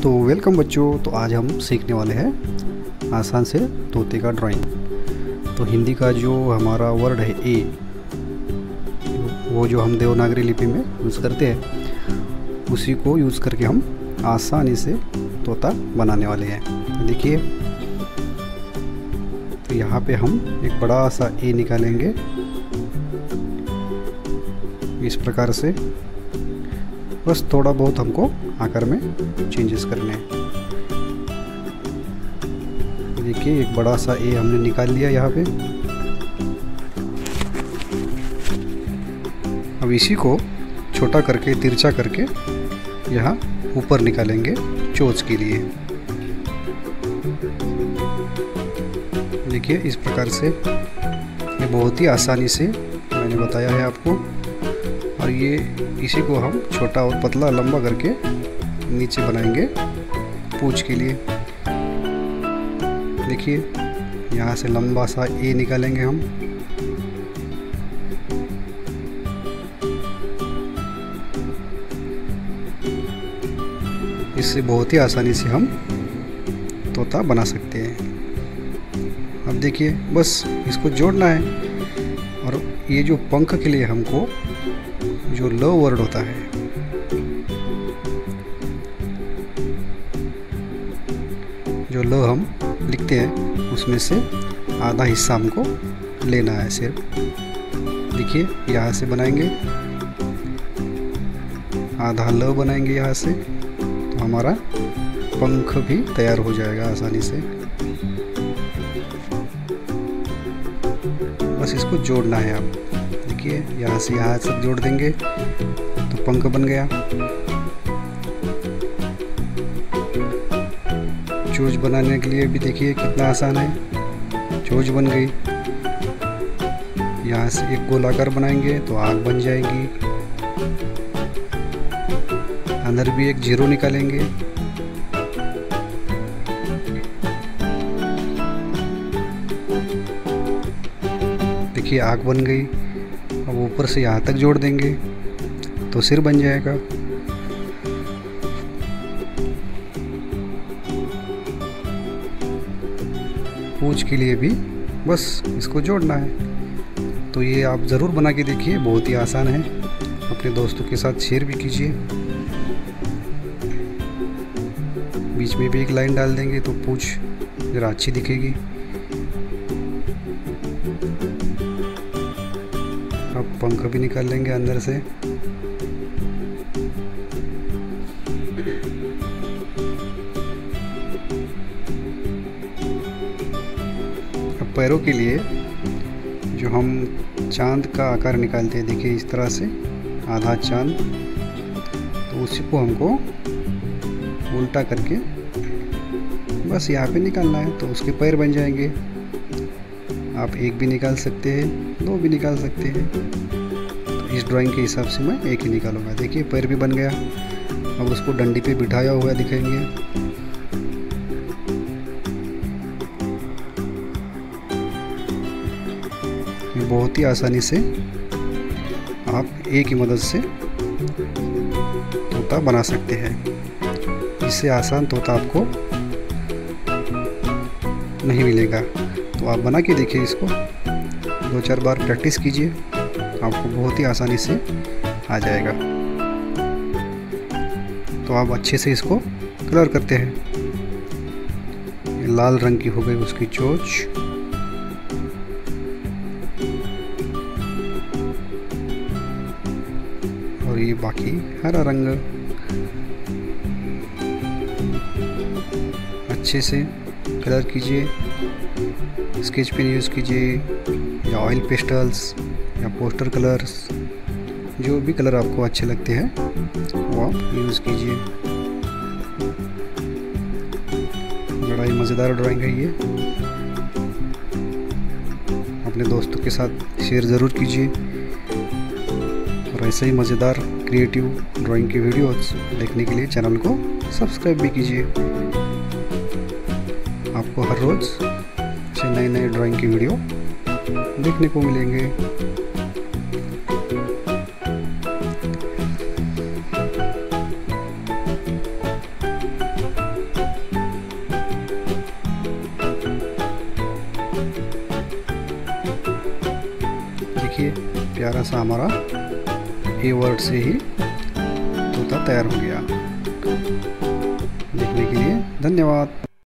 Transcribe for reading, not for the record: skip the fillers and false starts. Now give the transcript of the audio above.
तो वेलकम बच्चों। तो आज हम सीखने वाले हैं आसान से तोते का ड्राइंग। तो हिंदी का जो हमारा वर्ड है ए, वो जो हम देवनागरी लिपि में यूज़ करते हैं, उसी को यूज़ करके हम आसानी से तोता बनाने वाले हैं। देखिए, तो यहाँ पे हम एक बड़ा सा ए निकालेंगे इस प्रकार से। बस थोड़ा बहुत हमको आकार में चेंजेस करने हैं। देखिए, एक बड़ा सा ए हमने निकाल लिया यहाँ पे। अब इसी को छोटा करके, तिरछा करके यहाँ ऊपर निकालेंगे चोंच के लिए। देखिए, इस प्रकार से ये बहुत ही आसानी से मैंने बताया है आपको। और ये इसी को हम छोटा और पतला लंबा करके नीचे बनाएंगे पूंछ के लिए। देखिए, यहाँ से लंबा सा ए निकालेंगे हम। इससे बहुत ही आसानी से हम तोता बना सकते हैं। अब देखिए, बस इसको जोड़ना है। और ये जो पंख के लिए हमको जो ल वर्ड होता है, जो ल हम लिखते हैं, उसमें से आधा हिस्सा हमको लेना है सिर्फ। देखिए, यहाँ से बनाएंगे, आधा ल बनाएंगे यहाँ से, तो हमारा पंख भी तैयार हो जाएगा आसानी से। बस इसको जोड़ना है आप। देखिए, यहाँ से यहाँ से जोड़ देंगे तो पंख बन गया। चोंच बनाने के लिए भी देखिए कितना आसान है। चोंच बन गई। यहाँ से एक गोलाकार बनाएंगे तो आँख बन जाएगी। अंदर भी एक जीरो निकालेंगे। देखिए, आँख बन गई। अब ऊपर से यहाँ तक जोड़ देंगे तो सिर बन जाएगा। पूंछ के लिए भी बस इसको जोड़ना है। तो ये आप ज़रूर बना के देखिए, बहुत ही आसान है। अपने दोस्तों के साथ शेयर भी कीजिए। बीच में भी एक लाइन डाल देंगे तो पूंछ ज़रा अच्छी दिखेगी। अब पंख भी निकाल लेंगे अंदर से। अब पैरों के लिए जो हम चांद का आकार निकालते हैं, देखिए इस तरह से आधा चांद, तो उसी को हमको उल्टा करके बस यहाँ पे निकालना है तो उसके पैर बन जाएंगे। आप एक भी निकाल सकते हैं, दो भी निकाल सकते हैं। तो इस ड्राइंग के हिसाब से मैं एक ही निकालूंगा। देखिए, पैर भी बन गया। अब उसको डंडी पे बिठाया हुआ दिखाएंगे। बहुत ही आसानी से आप एक ही मदद से तोता बना सकते हैं। इससे आसान तोता आपको नहीं मिलेगा। तो आप बना के देखिए, इसको 2-4 बार प्रैक्टिस कीजिए, आपको बहुत ही आसानी से आ जाएगा। तो आप अच्छे से इसको कलर करते हैं। ये लाल रंग की हो गई उसकी चोंच। और ये बाकी हरा रंग। अच्छे से कलर कीजिए। स्केच पेन यूज़ कीजिए या ऑयल पेस्टल्स या पोस्टर कलर्स, जो भी कलर आपको अच्छे लगते हैं वो आप यूज़ कीजिए। बड़ा ही मज़ेदार ड्राइंग है ये। अपने दोस्तों के साथ शेयर ज़रूर कीजिए। और ऐसे ही मज़ेदार क्रिएटिव ड्राइंग के वीडियोस देखने के लिए चैनल को सब्सक्राइब भी कीजिए। आपको हर रोज़ नए नए ड्राइंग की वीडियो देखने को मिलेंगे। देखिए प्यारा सा हमारा ए वर्ड से ही तोता तैयार हो गया। देखने के लिए धन्यवाद।